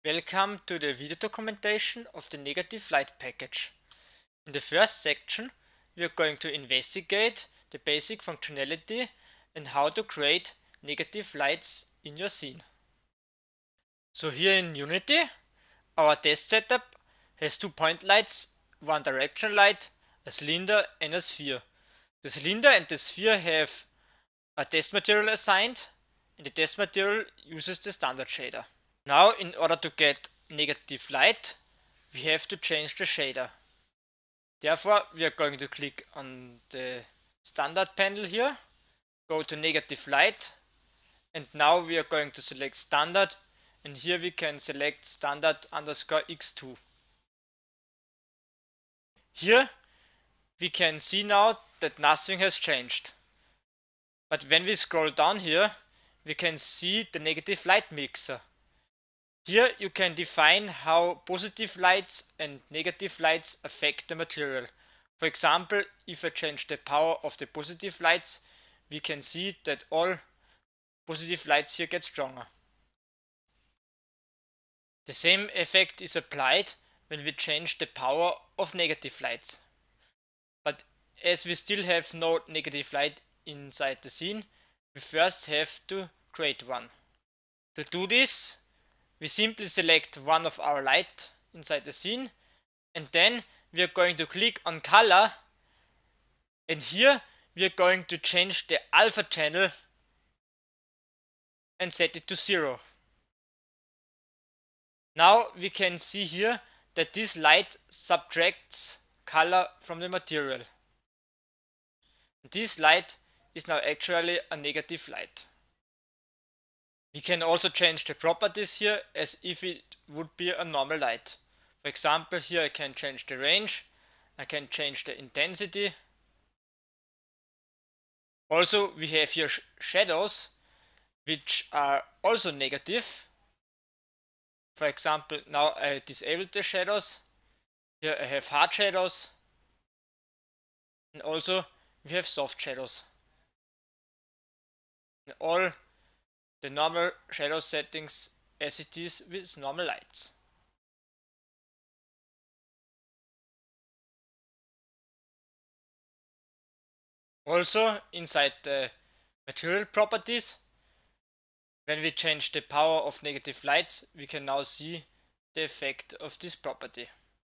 Welcome to the video documentation of the negative light package. In the first section, we are going to investigate the basic functionality and how to create negative lights in your scene. So here in Unity, our test setup has 2 point lights, one direction light, a cylinder and a sphere. The cylinder and the sphere have a test material assigned, and the test material uses the standard shader. Now, in order to get negative light, we have to change the shader. Therefore, we are going to click on the standard panel here, go to negative light, and now we are going to select standard, and here we can select standard underscore x2. Here we can see now that nothing has changed. But when we scroll down here, we can see the negative light mixer. Here you can define how positive lights and negative lights affect the material. For example, if I change the power of the positive lights, we can see that all positive lights here get stronger. The same effect is applied when we change the power of negative lights. But as we still have no negative light inside the scene, we first have to create one. To do this, we simply select one of our light inside the scene, and then we are going to click on color, and here we are going to change the alpha channel and set it to 0. Now we can see here that this light subtracts color from the material. This light is now actually a negative light. We can also change the properties here as if it would be a normal light. For example, here I can change the range, I can change the intensity. Also, we have here shadows, which are also negative. For example, now I disabled the shadows. Here I have hard shadows, and also we have soft shadows. And all the normal shadow settings as it is with normal lights. Also, inside the material properties, when we change the power of negative lights, we can now see the effect of this property.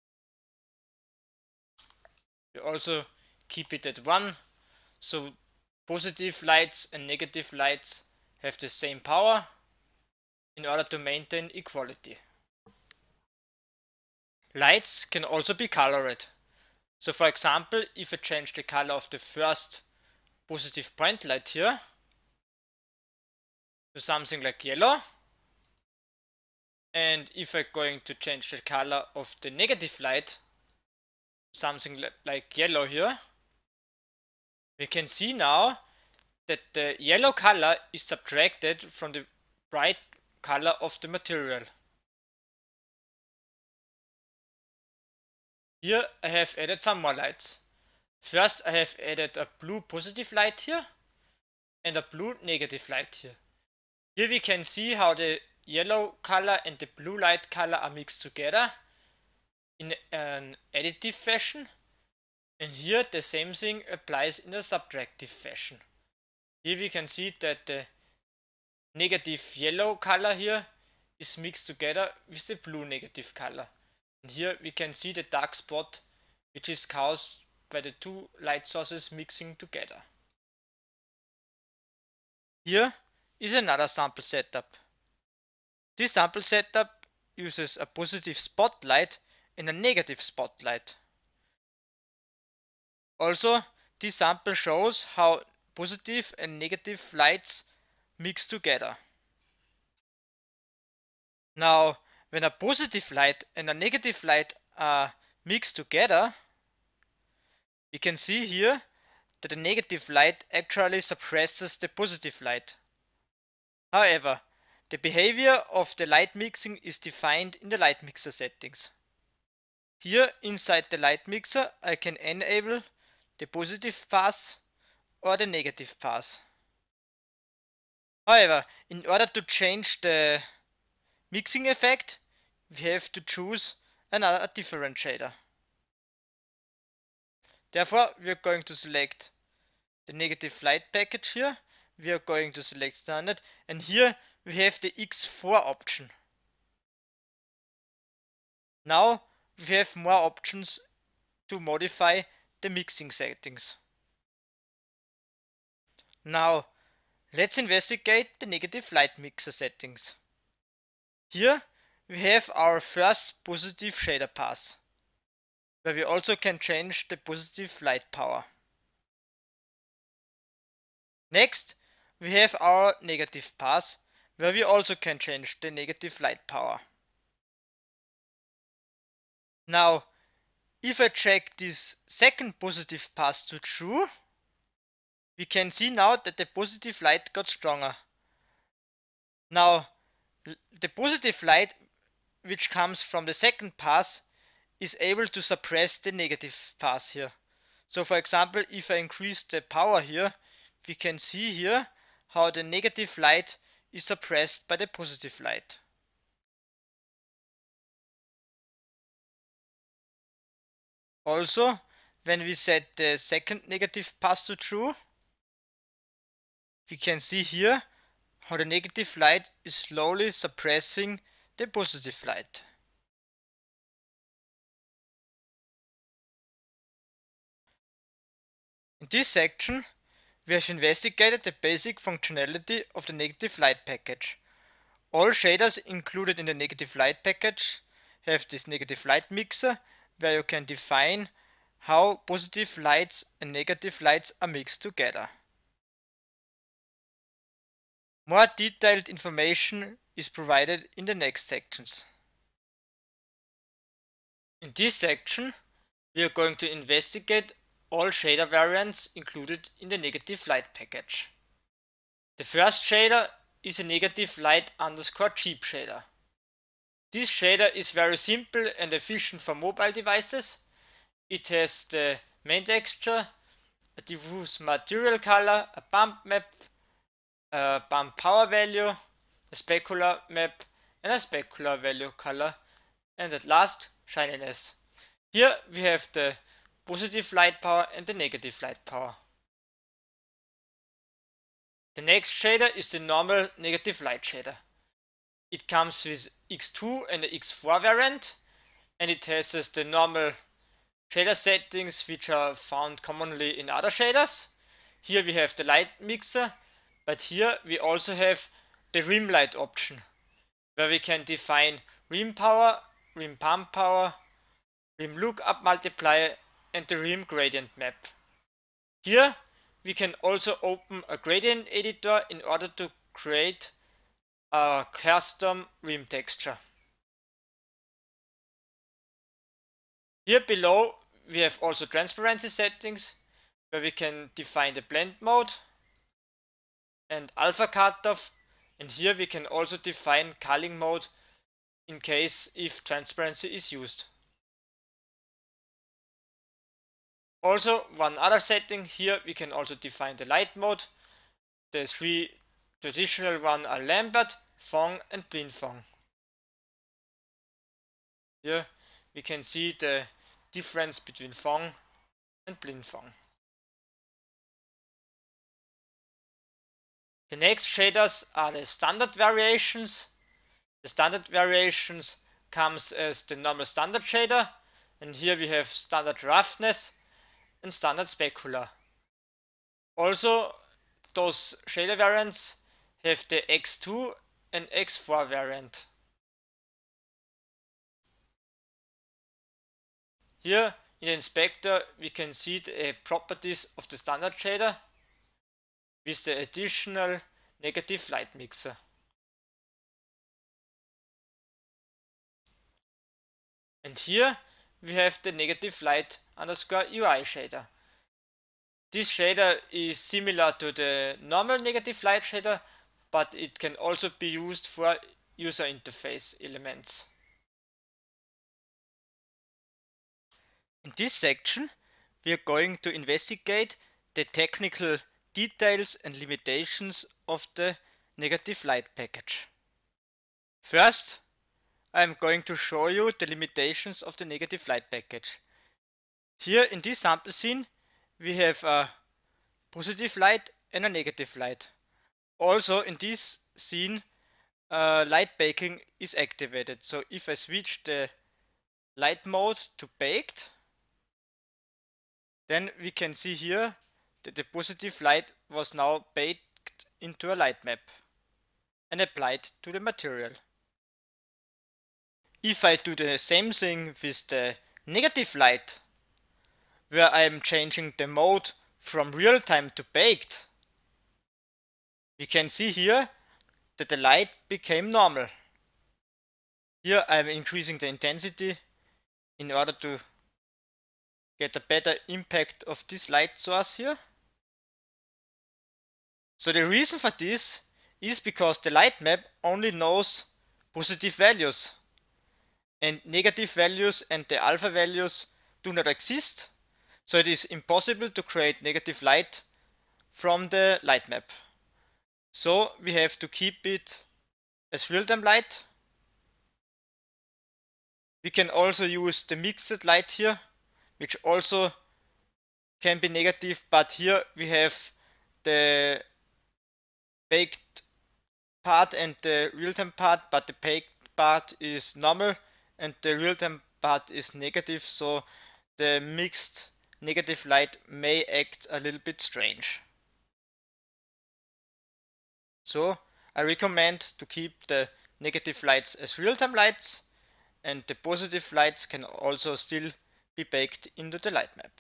We also keep it at 1, so positive lights and negative lights have the same power in order to maintain equality. Lights can also be colored. So for example, if I change the color of the first positive point light here to something like yellow, and if I'm going to change the color of the negative light, something like yellow here, we can see now that the yellow color is subtracted from the bright color of the material. Here I have added some more lights. First I have added a blue positive light here and a blue negative light here. Here we can see how the yellow color and the blue light color are mixed together in an additive fashion, and here the same thing applies in a subtractive fashion. Here we can see that the negative yellow color here is mixed together with the blue negative color. And here we can see the dark spot, which is caused by the two light sources mixing together. Here is another sample setup. This sample setup uses a positive spotlight and a negative spotlight. Also, this sample shows how positive and negative lights mix together. Now, when a positive light and a negative light are mixed together, we can see here that the negative light actually suppresses the positive light. However, the behavior of the light mixing is defined in the light mixer settings. Here inside the light mixer I can enable the positive path or the negative path. However, in order to change the mixing effect, we have to choose a different shader. Therefore, we are going to select the negative light package here. We are going to select standard, and here we have the X4 option. Now we have more options to modify the mixing settings. Now let's investigate the negative light mixer settings. Here we have our first positive shader pass, where we also can change the positive light power. Next, we have our negative pass, where we also can change the negative light power. Now, if I check this second positive pass to true, we can see now that the positive light got stronger. Now, the positive light which comes from the second pass is able to suppress the negative pass here. So for example, if I increase the power here, we can see here how the negative light is suppressed by the positive light. Also, when we set the second negative pass to true, we can see here how the negative light is slowly suppressing the positive light. In this section, we have investigated the basic functionality of the negative light package. All shaders included in the negative light package have this negative light mixer, where you can define how positive lights and negative lights are mixed together. More detailed information is provided in the next sections. In this section, we are going to investigate all shader variants included in the negative light package. The first shader is a negative light underscore cheap shader. This shader is very simple and efficient for mobile devices. It has the main texture, a diffuse material color, a bump map, a bump power value, a specular map, and a specular value color, and at last shininess. Here we have the positive light power and the negative light power. The next shader is the normal negative light shader. It comes with X2 and the X4 variant, and it has the normal shader settings which are found commonly in other shaders. Here we have the light mixer, but here we also have the rim light option, where we can define rim power, rim pump power, rim lookup multiplier, and the rim gradient map. Here we can also open a gradient editor in order to create a custom rim texture. Here below we have also transparency settings, where we can define the blend mode and alpha cutoff, and here we can also define culling mode in case if transparency is used. Also, one other setting here, we can also define the light mode. The three traditional ones are Lambert, Phong and Blin Phong. Here we can see the difference between Phong and Blin Phong. The next shaders are the standard variations. The standard variations comes as the normal standard shader, and here we have standard roughness and standard specular. Also, those shader variants have the X2 and X4 variant. Here in the inspector we can see the properties of the standard shader with the additional negative light mixer. And here we have the negative light underscore UI shader. This shader is similar to the normal negative light shader, but it can also be used for user interface elements. In this section, we are going to investigate the technical details and limitations of the negative light package. First, I'm going to show you the limitations of the negative light package. Here in this sample scene we have a positive light and a negative light. Also in this scene light baking is activated. So if I switch the light mode to baked, then we can see here that the positive light was now baked into a light map and applied to the material. If I do the same thing with the negative light, where I am changing the mode from real time to baked, we can see here that the light became normal. Here I am increasing the intensity in order to get a better impact of this light source here. So the reason for this is because the light map only knows positive values and negative values and the alpha values do not exist. So it is impossible to create negative light from the light map. So we have to keep it as real-time light. We can also use the mixed light here, which also can be negative, but here we have the baked part and the real-time part, but the baked part is normal and the real-time part is negative, so the mixed negative light may act a little bit strange. So I recommend to keep the negative lights as real-time lights, and the positive lights can also still be baked into the light map.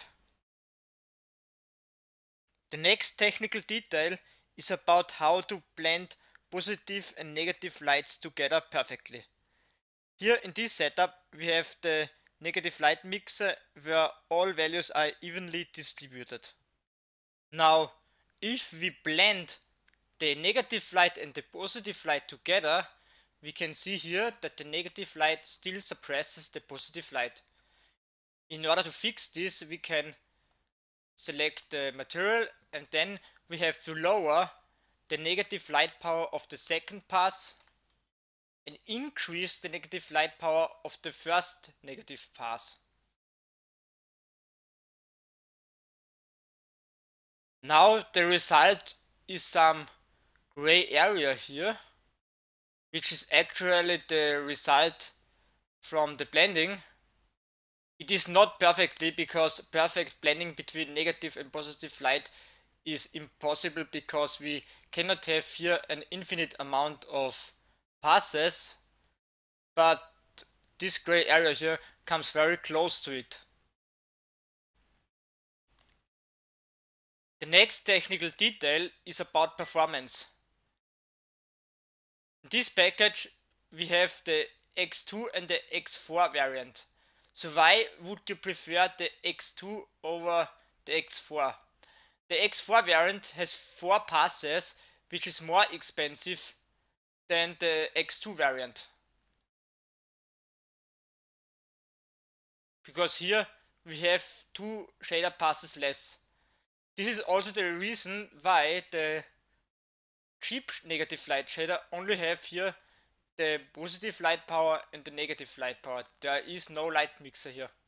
The next technical detail is about how to blend positive and negative lights together perfectly. Here in this setup we have the negative light mixer where all values are evenly distributed. Now if we blend the negative light and the positive light together, we can see here that the negative light still suppresses the positive light. In order to fix this, we can select the material and then we have to lower the negative light power of the second pass and increase the negative light power of the first negative pass. Now the result is some gray area here, which is actually the result from the blending. It is not perfectly, because perfect blending between negative and positive light is impossible, because we cannot have here an infinite amount of passes, but this gray area here comes very close to it. The next technical detail is about performance. In this package we have the X2 and the X4 variant. So why would you prefer the X2 over the X4? The X4 variant has 4 passes, which is more expensive than the X2 variant. Because here we have 2 shader passes less. This is also the reason why the cheap negative light shader only have here the positive light power and the negative light power. There is no light mixer here.